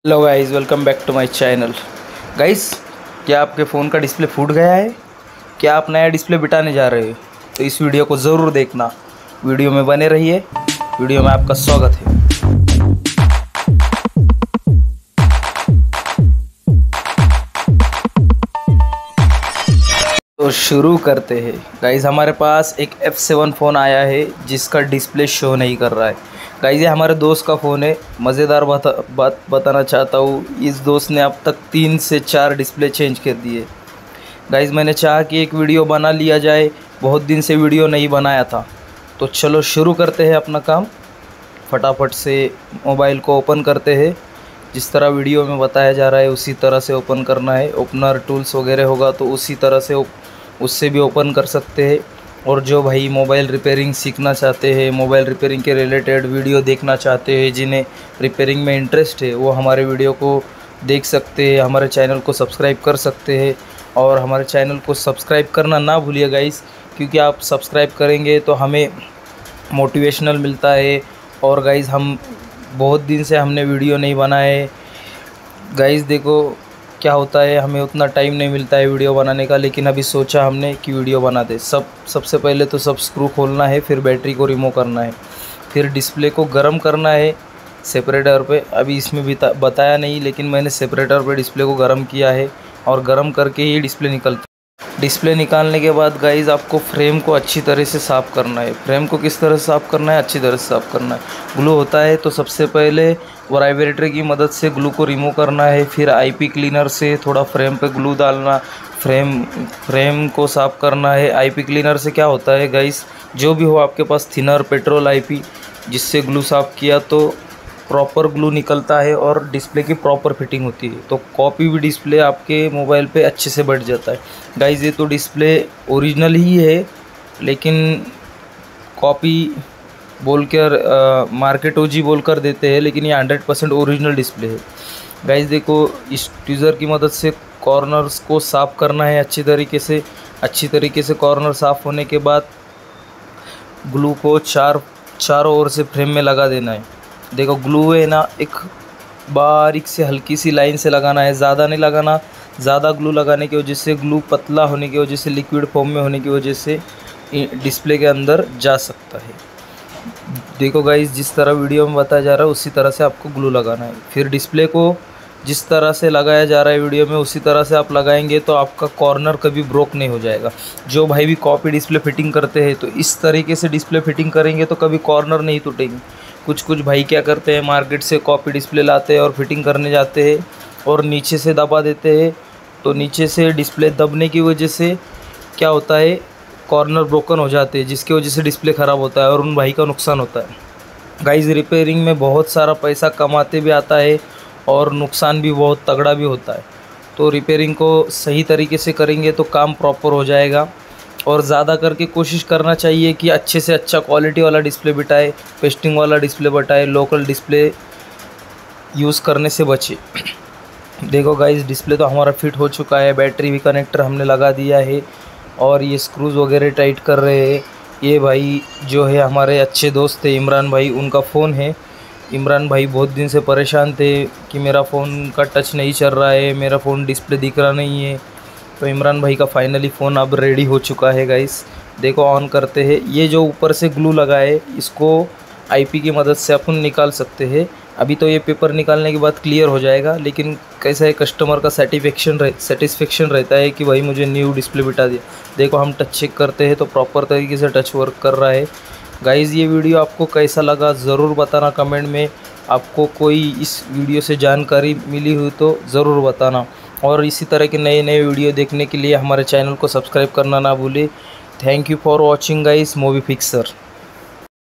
Hello guys, welcome back to my channel. Guys, क्या आपके phone का डिस्प्ले फूट गया है? क्या आप नया डिस्प्ले बिठाने जा रहे हो? तो इस वीडियो को ज़रूर देखना। वीडियो में बने रहिए। वीडियो में आपका स्वागत है। तो शुरू करते हैं। गाइस, हमारे पास एक F7 फ़ोन आया है जिसका डिस्प्ले शो नहीं कर रहा है। गाइस, ये हमारे दोस्त का फ़ोन है। मज़ेदार बात बताना चाहता हूँ, इस दोस्त ने अब तक 3 से 4 डिस्प्ले चेंज कर दिए। गाइस, मैंने चाहा कि एक वीडियो बना लिया जाए, बहुत दिन से वीडियो नहीं बनाया था। तो चलो शुरू करते हैं अपना काम। फटाफट से मोबाइल को ओपन करते हैं। जिस तरह वीडियो में बताया जा रहा है उसी तरह से ओपन करना है। ओपनर टूल्स वगैरह होगा तो उसी तरह से उससे भी ओपन कर सकते हैं। और जो भाई मोबाइल रिपेयरिंग सीखना चाहते हैं, मोबाइल रिपेयरिंग के रिलेटेड वीडियो देखना चाहते हैं, जिन्हें रिपेयरिंग में इंटरेस्ट है, वो हमारे वीडियो को देख सकते हैं, हमारे चैनल को सब्सक्राइब कर सकते हैं। और हमारे चैनल को सब्सक्राइब करना ना भूलिए गाइस, क्योंकि आप सब्सक्राइब करेंगे तो हमें मोटिवेशनल मिलता है। और गाइस, हम बहुत दिन से हमने वीडियो नहीं बनाए। गाइस देखो क्या होता है, हमें उतना टाइम नहीं मिलता है वीडियो बनाने का, लेकिन अभी सोचा हमने कि वीडियो बना दे। सबसे पहले तो सब स्क्रू खोलना है, फिर बैटरी को रिमूव करना है, फिर डिस्प्ले को गर्म करना है सेपरेटर पे। अभी इसमें भी बताया नहीं, लेकिन मैंने सेपरेटर पे डिस्प्ले को गर्म किया है और गर्म करके ही डिस्प्ले निकलता है। डिस्प्ले निकालने के बाद गाइस, आपको फ्रेम को अच्छी तरह से साफ़ करना है। फ्रेम को किस तरह से साफ़ करना है? अच्छी तरह से साफ़ करना है। ग्लू होता है तो सबसे पहले वाइब्रेटर की मदद से ग्लू को रिमूव करना है, फिर आईपी क्लीनर से थोड़ा फ्रेम पे ग्लू डालना, फ्रेम को साफ़ करना है। आईपी क्लीनर से क्या होता है गाइस, जो भी हो आपके पास थिनर, पेट्रोल, आईपी, जिससे ग्लू साफ़ किया तो प्रॉपर ग्लू निकलता है और डिस्प्ले की प्रॉपर फिटिंग होती है। तो कॉपी भी डिस्प्ले आपके मोबाइल पे अच्छे से बैठ जाता है। गाइस, ये तो डिस्प्ले ओरिजिनल ही है, लेकिन कॉपी बोलकर मार्केट ओजी बोलकर देते हैं, लेकिन ये 100% ओरिजिनल डिस्प्ले है। गाइस देखो, इस ट्वीज़र की मदद से कॉर्नर्स को साफ़ करना है अच्छी तरीके से। कॉर्नर साफ़ होने के बाद ग्लू को चारों ओर से फ्रेम में लगा देना है। देखो, ग्लू है ना, एक बारीक से हल्की सी लाइन से लगाना है, ज़्यादा नहीं लगाना। ज़्यादा ग्लू लगाने की वजह से, ग्लू पतला होने की वजह से, लिक्विड फॉर्म में होने की वजह से डिस्प्ले के अंदर जा सकता है। देखो गाइस, जिस तरह वीडियो में बताया जा रहा है उसी तरह से आपको ग्लू लगाना है। फिर डिस्प्ले को जिस तरह से लगाया जा रहा है वीडियो में उसी तरह से आप लगाएंगे तो आपका कॉर्नर कभी ब्रोक नहीं हो जाएगा। जो भाई भी कॉपी डिस्प्ले फिटिंग करते हैं तो इस तरीके से डिस्प्ले फिटिंग करेंगे तो कभी कॉर्नर नहीं टूटेंगे। कुछ भाई क्या करते हैं, मार्केट से कॉपी डिस्प्ले लाते हैं और फिटिंग करने जाते हैं और नीचे से दबा देते हैं। तो नीचे से डिस्प्ले दबने की वजह से क्या होता है, कॉर्नर ब्रोकन हो जाते हैं, जिसकी वजह से डिस्प्ले ख़राब होता है और उन भाई का नुकसान होता है। गाइस, रिपेयरिंग में बहुत सारा पैसा कमाते भी आता है और नुकसान भी बहुत तगड़ा भी होता है। तो रिपेयरिंग को सही तरीके से करेंगे तो काम प्रॉपर हो जाएगा। और ज़्यादा करके कोशिश करना चाहिए कि अच्छे से अच्छा क्वालिटी वाला डिस्प्ले बिठाए, पेस्टिंग वाला डिस्प्ले बिठाए, लोकल डिस्प्ले यूज़ करने से बचे। देखो गाइस, डिस्प्ले तो हमारा फिट हो चुका है, बैटरी भी कनेक्टर हमने लगा दिया है और ये स्क्रूज़ वगैरह टाइट कर रहे हैं। ये भाई जो है हमारे अच्छे दोस्त थे, इमरान भाई, उनका फ़ोन है। इमरान भाई बहुत दिन से परेशान थे कि मेरा फ़ोन का टच नहीं चल रहा है, मेरा फ़ोन डिस्प्ले दिख रहा नहीं है। तो इमरान भाई का फाइनली फ़ोन अब रेडी हो चुका है गाइस। देखो, ऑन करते हैं। ये जो ऊपर से ग्लू लगा है इसको आईपी की मदद से अपन निकाल सकते हैं। अभी तो ये पेपर निकालने के बाद क्लियर हो जाएगा, लेकिन कैसा है, कस्टमर का सेटिस्फेक्शन रहता है कि भाई मुझे न्यू डिस्प्ले बिठा दिया। देखो, हम टच चेक करते हैं तो प्रॉपर तरीके से टच वर्क कर रहा है। गाइज़, ये वीडियो आपको कैसा लगा ज़रूर बताना कमेंट में। आपको कोई इस वीडियो से जानकारी मिली हुई तो ज़रूर बताना। और इसी तरह के नए वीडियो देखने के लिए हमारे चैनल को सब्सक्राइब करना ना भूलें। Thank you for watching guys, movie fixer.